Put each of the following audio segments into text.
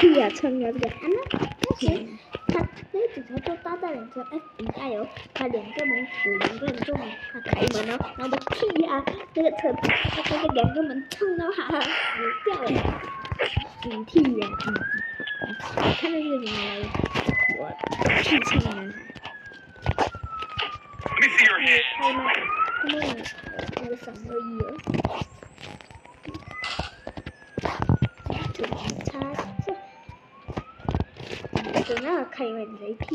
T 啊，冲了这个。 那谁？他那个警察就搭在两车，哎，你加油！他两个门有2个人就门，他开门了，然后把 T 啊那个车那个2个门冲到他死掉了。 T 呀，看到这个警察来了，我 T 冲了他。 开吗？那个321了。警察这。等下开门谁 T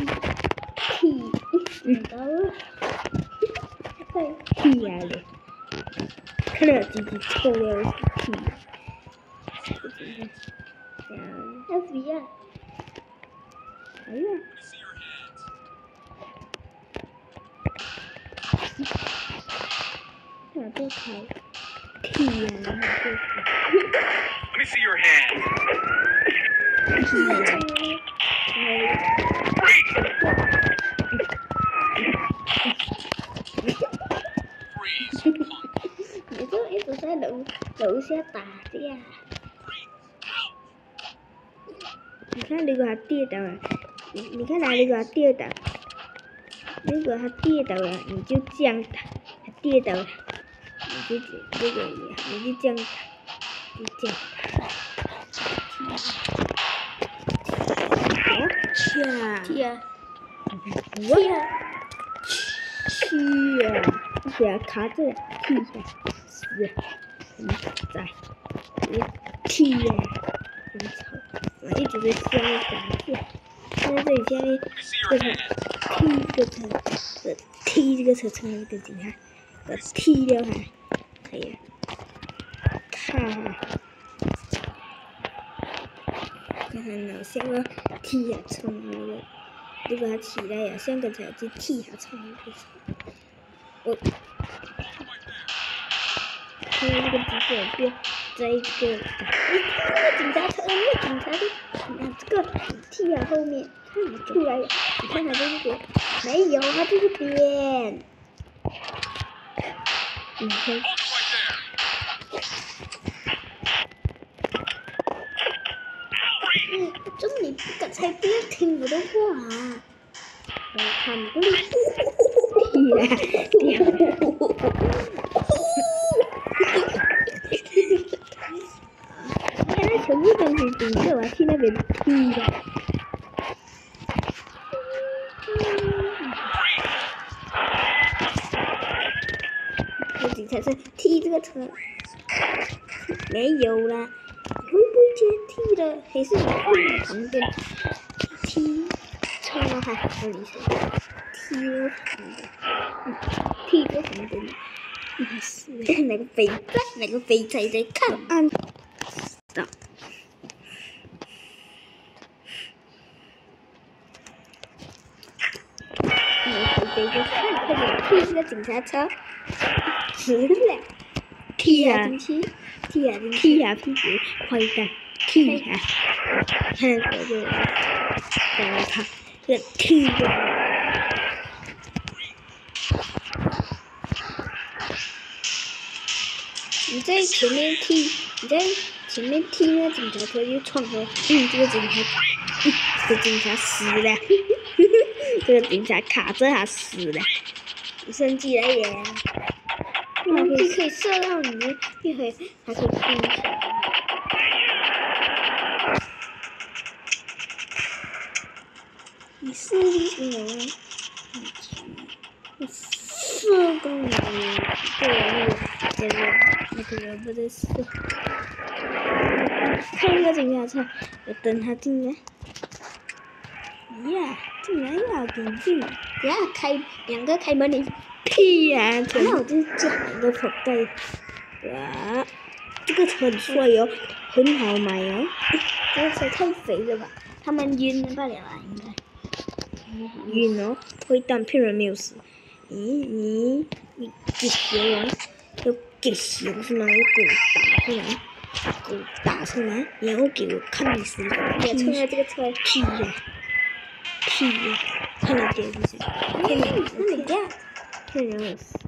到了， 对 T 呀嘞，看到自己抽了 T， FBI， 哎呀，看这开 T 呀，然后就 Let me see your hand. Freeze. 你就一直在楼下打架。 你看，如果他跌倒了，你看他如果他跌倒，如果他跌倒了，你就这样打；他跌倒了，你就这个你就这样打，就这样打。 T 啊， 我去呀！一下卡着 T 呀，是，在T 呀，很吵，我一直在下面打架。现在这里下面这个 T 这个车，T 这个车成了一个警察，T 掉它，可以了，看。看到像个 T 呀冲那个，如果他起来呀，像刚才就 T 呀冲那个。我看到这个机器人变这一个， 你看那个警察车，那个警察就这个 T 啊后面，看出来，你看他在这边，没有，他在这边。 你看。 就是你刚才不要听我的话啊！我看不了。 T 呀，看他全部都是警察，我去那边 T 的。 那警察是 T 这个车，没有啦。会不会接 T 的？还是你旁边 T 冲到他那里去 ？T 在旁边，是那个肥仔在看。 按到。 那个肥仔在看，快点 T 这个警察车，死了。 T 呀进去。T 呀，屁股坏蛋 ，T 呀，看这个，他这个 T 呀， 你在前面 T， 你在前面 T 那警察车就撞了， 这个警察死了，这个警察卡着他死了， 升级了耶！你可以射到你，一会还可以攻击。你射进去了，射到你，对那个人不在射。 看那个警察车，我等他进来。呀，进来呀，赶紧！ 等下2个开门的。 屁呀！ 那我就讲 2个口袋。哇，这个车很帅哦，很好买哦。 这个车太肥了吧？他们晕了罢了啊，应该。 晕哦，会当骗人没有死。你给熊啊？要给熊是吗？要给我打是吗？给我打是吗？然后给我看你实力。 也冲了这个车。 屁呀！屁呀！看你点是谁？骗人！ 那你这样。 骗人我死！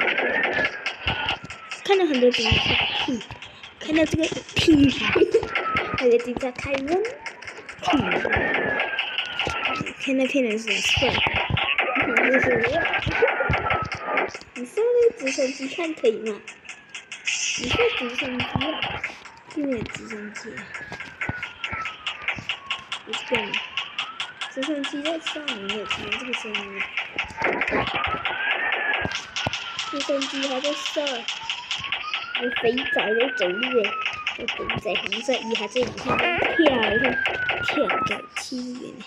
看到很多警察 T， 看到这个 T， 那个警察开门，看那骗人是帅，你上那个直升机看可以吗？你说直升机啊？有没有直升机啊？不是吗？直升机在上面，没有听到这个声音。直升机还在上，有肥仔在走路诶，有肥仔红色衣还在里面跳一下，跳在天边。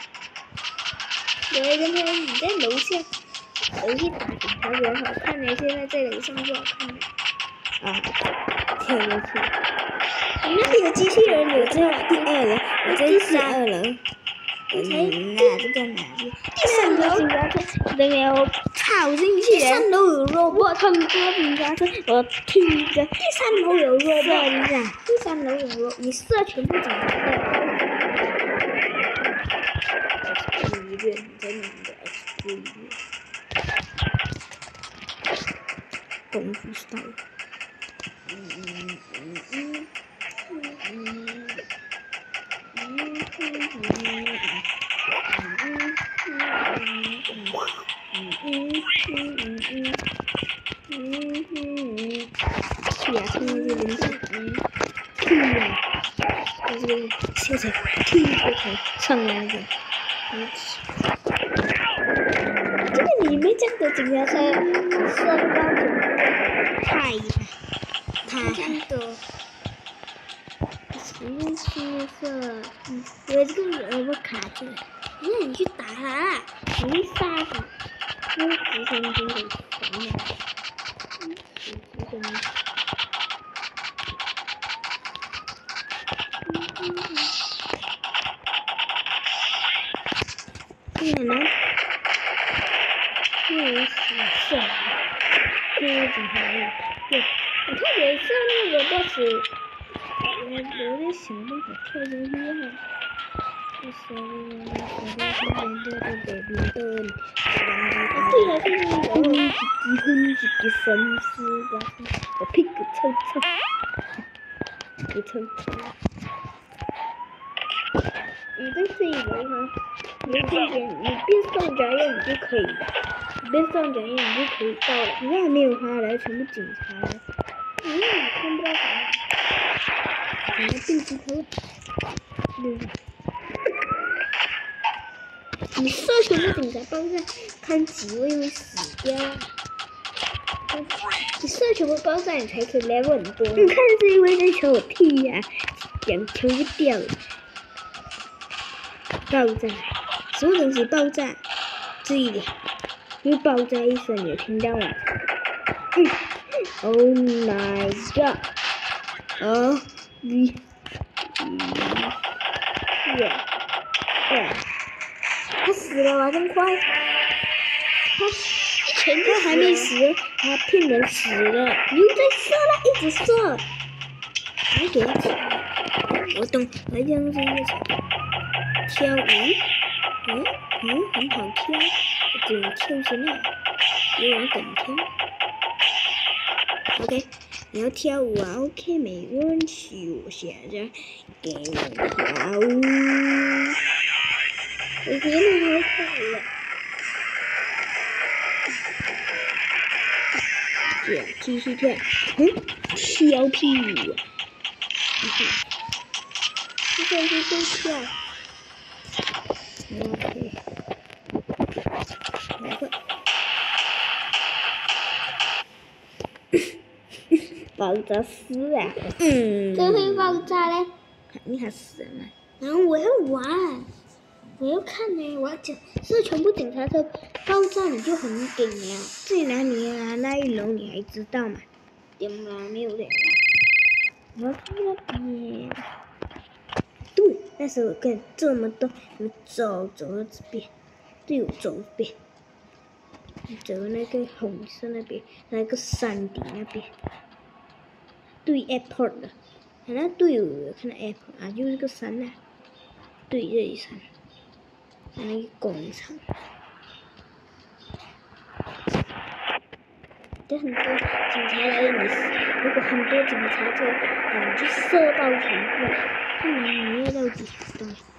有一个天你在楼下，楼下打警察比较好看的，现在楼上不好看的。啊，跳过去。那里有机器人，有这第二楼，我在第二楼。哪这个哪里？第三楼警察车，然后跑进去。第三楼有 robot， 通过警察车，我踢着。第三楼有 robot， 第三楼有 robot， 你射全部警察车。医院真的 X 医院，功夫 style。呀，他们这边就是现在踢过去上来的。这个里面这样的警察车，身高太多。我这个人我卡住了，那你去打他，你会杀死。那个直升机很烦的，直升机。天哪！我死了，那个警察也对，我特别像那个 boss。我在想办法跳进去啊！我手里拿着baby doll，对呀，就是那个婚几神师吧，我屁股臭臭，屁股臭臭。你在这一楼哈，你这边你变上闸页你就可以了，你变上闸页你就可以到了。你看还没有花来，全部警察了，你看不到啥。我要定机头，你射全部警察爆炸，看几位会死掉。你射全部爆炸，你才可以 level 很多。你看这一位在朝我踢呀，两球就掉了。爆炸，什么东西爆炸？注意点，又爆炸一声，你有听到吗？Oh my god！ 哦。他死了啊！这么快？他还没死，他骗人死了。你又在射了，一直射。还给他吃。我懂，我这样子跳舞，很好跳，怎么跳起来？有人跟跳。OK。你要跳舞啊 ？OK， 没问题。我现在给你跳舞。我别人还跳了。这样继续跳，跳屁舞。这个是会跳。OK， 来个。爆炸死了，这会爆炸嘞？肯定还死了嘛。然后我要玩，我要看呢，我要讲，是全部警察车爆炸你就很顶了。最难你啊，那一楼你还知道嘛？点啦，没有点。我要去那边。对，那时候跟这么多，我走到这边，对，我走这边，走那个红色那边，那个山顶那边。对 airport 的，看到对有看到 airport 啊，就是个山呐，对这里山，那个广场，这很多警察来了，如果很多警察车，你就射爆全部。 看来你也到底对。